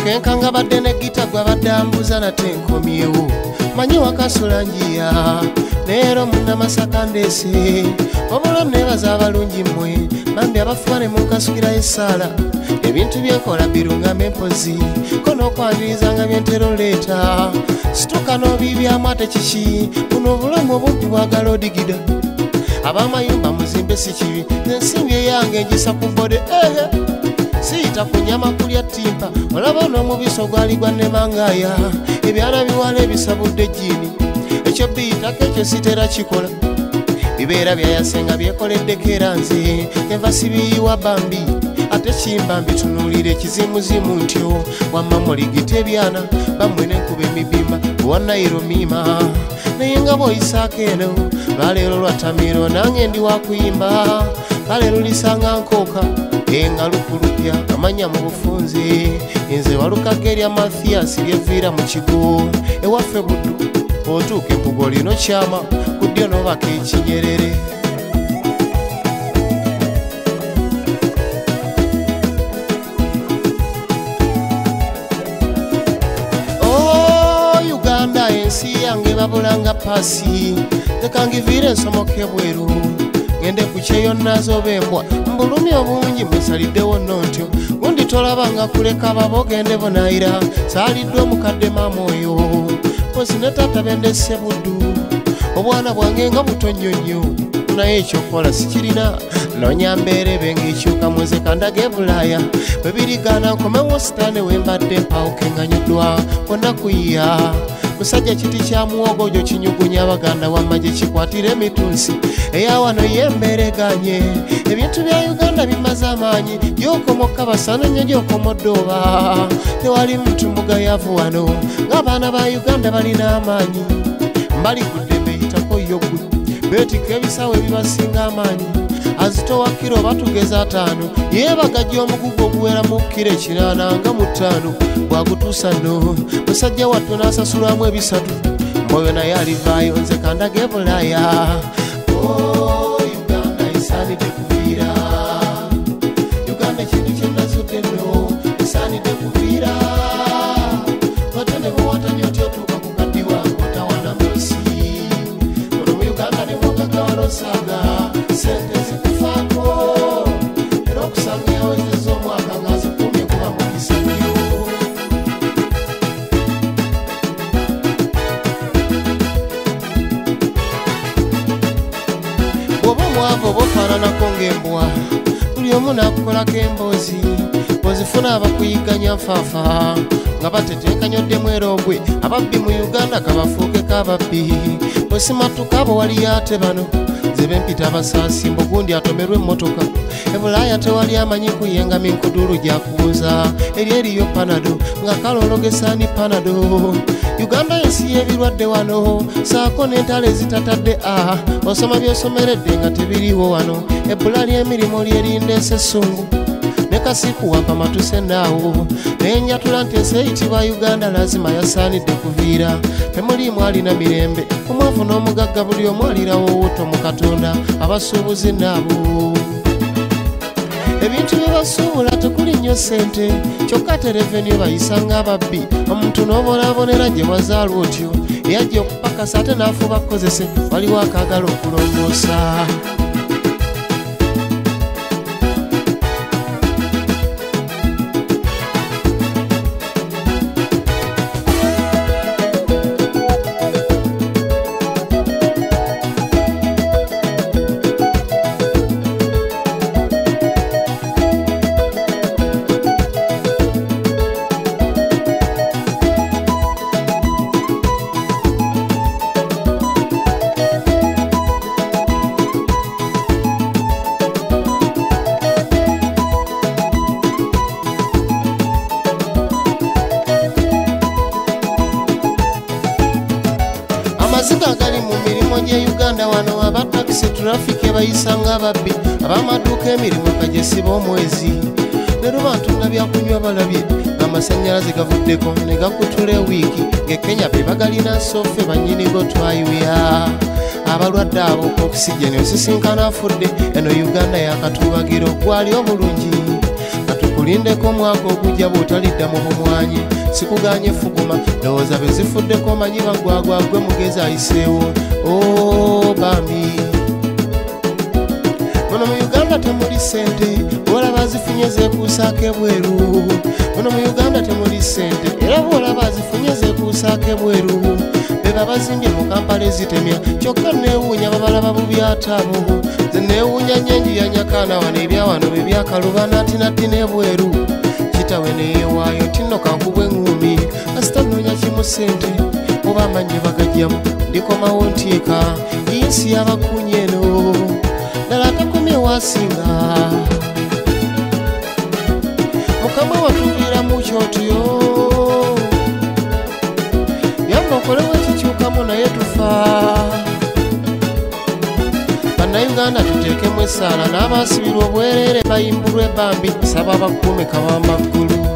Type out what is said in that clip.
Kenkanga badde ne gita gwa badambuza nate nkomyewo manyi wakasula njiya neero muna Masaka ndese obula nebaza abalungi mmwe bambi abafuba ne munkasukira essaala ebintu byenkola birungame mpozi ko n'okwaniriza byentero leeta situka n'obibyamu ate kiki buno obulamu obumpi bwagala odigida abamayumba muzimbe si kibi ensimbi eyange njisa ku bode siyita ku nyama kulya ttimpa olaba n'omubisi ogwali gwa nemangaya ebyana biwala ebisabudde jjiini ekyo biyitako ekyo sitera kikola bibeera byayasenga byekoleddeko era nze enva sibiyiwa bambi ate kimba mbitunuulira ekizimuzimu ntyo wamma muligita ebyana bammwe n'enkuba emibimba owanayiro miima naye nga bw'oyisaako eno lwaleero lwatamiro nange ndi wakuyimba kaleero lisanga nkooka enga lukulupya amanya mu bufunze nze walukage erya Mathias lyeviira mu kigo ewaffe buddu otuuka empugo lino kyama ku ddyo n'obaka ekinyerere Uganda ensi yange babulanga pasi tekangiviire ensomoke bweru ngende ku kyeyo nazoba embwa mbulumi obungi mwesaliddewo nno ntyo gundi tolabanga kuleka babogende bonayira saalidde omukadde maama oyo pozi ne taata bendese buddu obwana bwange nga buto nnyo nnyo naye ekyokukola sikirina noonya mbeera ebenga ekyuka mweze kandaga ebulaaya bwe birigana nkomewo sitaane wembadde mpawukeŋŋanyiddwa kwonna kuyiya musajja kiti kya muwogo gyo kinyugunya abaganda wamagye kikwatira emitunsi eyawano yembeera eganye ebintu bya Uganda bimaze amaanyi gyokomoka basana nnyo gyokomodde oba tewali muntu mugayavu wano ng'abaana ba Uganda balina amaanyi mbali ku ddembe yitako yogwe beetika ebisawo ebibasinga amaanyi azitowa kiro batugeza 5 yeebagajja omugugu oguwera mu kiro 8 nga mu 5 bwagutuusa nno musajja wattu n'asasulwamu 3 mwoyo naye alivaayo nze kandaga ebulaaya Uganda esaanidde kuviira Uganda ekintu kye nazudde nno esaanidde kuviira wate ne bwewatanya otya otuuka ku kaddi wange otawana munsi ono mu Uganda ne mwogagawalosaaga sente zikufaako era okusanga yawezeza omwaka ng'azikumye kuba mukisa nnyo bw'oba omwavu oba ofaananako ng'embwa buli omu n'akukolako emboozi bw'ozifuna abakuyigganya nfaafa nga bateteekanyoddemu erogwe ababbi mu Uganda kabafuukeko ababbi bwesimatuka abo waliyo ate bano zebempita abasaasi mbugundi atomerwe emmotoka ebulaaya tewali amanyi kuyenga minkudulu gyakubuuza eri eriyo panado nga kalologesaani panado Uganda ensi y'ebirwadde wano saako n'entalo ezitatadde osoma byosomeredde nga tebiriiwo wano ebbula ly'emirimu lyerinda esessungu ne kasiku wampa matuse naawo nenjatula nti ensi eyitibwa Uganda lazima yasaanidde kuviira temuliimu alina mirembe omwavu n'omugagga buli omu alirawo owuto mu Katonda abasuubuzi naabo ebintu bye basuubula tekuli nnyo ssente kyokka te reveni bayisanga ababbi omuntu n'obonaabonera gye wazaalwa otyo eyajja okupakasa ate n'afuba kukozese waliwo akaagala okulongoosa amaziga gali mu mirimu gye Uganda wano abatakisi traffic bayisanga ababbi abamaduuka emirimu kagesiba omwezi leero bantu nga byakunywa balabye ng'amasannyalaze gavuddeko ne gakutula ewiiki ng'ekenya be bagalina sofe bannyinigo twayuya abalwadde abo okisigeni osisinkana afudde eno Uganda yakatubagiro gwali obulungi katukulira mulindeko omwaka ogujja bw'otalidda mu bumwanyi sikuganye fuguma ndowooza be zifuddeko manyi bagwagwa gwe mugezi ayiseewo bambi muno mu Uganda temuli ssente bw'olaba zifunye zeekuusaako ebweru muno mu Uganda temuli ssente era bw'olaba zifunye zeekuusaako ebweru beba bazimbye mu Kampala ezitemya kyokka neewuunya babalaba bubyatamu ze neewuunya nnyenju ya Nyakaana wano ebyawano bye byakaluba natinati n'ebweru kitawe neyeewaayo tinno kankubwe eŋŋumi kasita nnoonya kimu ssente oba amanyi bagajjamu ndikomawo ntiika ensi y'abakunyi eno ddala atakomye waasinga mukama watuviiramu kyotyo yamba okolewo ekikyukamu naye tufa bannayuganda tuteekemu essaala n'abaasibirwa obwereere bayimbulwe bambi saba bakuume kawambaggulu